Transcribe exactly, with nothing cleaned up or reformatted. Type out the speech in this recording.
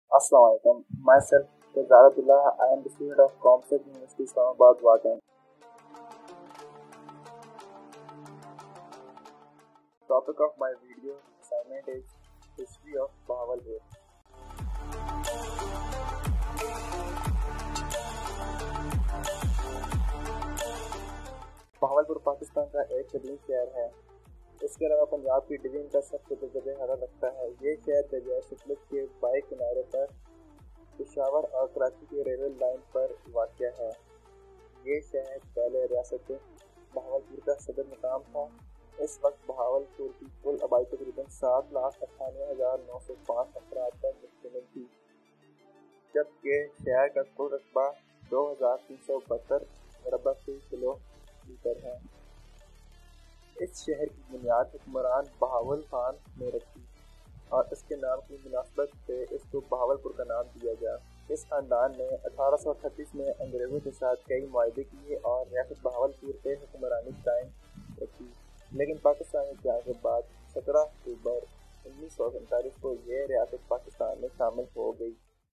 Assalamu alaikum. Myself, Shehzad Abdullah. I am the student of COMSATS University, Islamabad, Water. Topic of my video assignment is History of Bahawalpur. Bahawalpur Pakistan کا ایک قدیم شہر ہے. اس کے علاوہ پنجاب کی ڈویژن کا سب سے درجہ حرارت رکھتا ہے. یہ شہر دریائے ستلج کے بائیں کنارے پر پشاور اور کراچی کی ریلوے لائن پر واقع ہے. یہ شہر پہلے ریاست بہاولپور کا صدر مقام تھا. اس وقت بہاولپور کی کل آبادی تقریباً سات لاکھ اٹھانوے ہزار نو سو پانچ افراد پر مشتمل تھی، جبکہ شہر کا کل رقبہ دو ہزار تین سو بہتر مربع فی کلو میٹر ہے. اس شہر کی بنیاد حکمران بہاول خان نے رکھی اور اس کے نام کی مناسبت سے اس کو بہاولپور کا نام دیا گیا. اس خاندان نے اٹھارہ سو اٹھتیس میں انگریزوں کے ساتھ کئی معاہدے کیے اور ریاست بہاولپور پہ حکمرانی قائم رکھی، لیکن پاکستان انقلاب کے بعد سترہ اکتوبر انیس سو سینتالیس کو یہ ریاست پاکستان میں شامل ہو گئی.